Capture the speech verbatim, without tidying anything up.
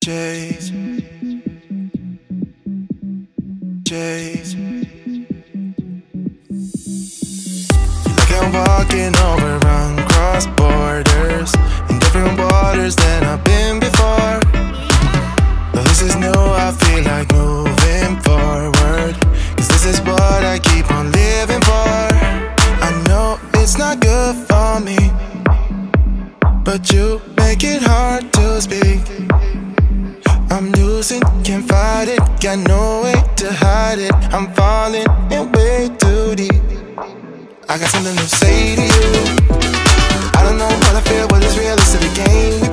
Chase, chase. Feel like I'm walking over on cross borders in different waters than I've been before. Though this is new, I feel like moving forward, 'cause this is what I keep on living for. I know it's not good for me, but you make it hard to speak. I'm losing, can't fight it, got no way to hide it. I'm falling in way too deep. I got something to say to you. I don't know what I feel, but it's real, it's the game.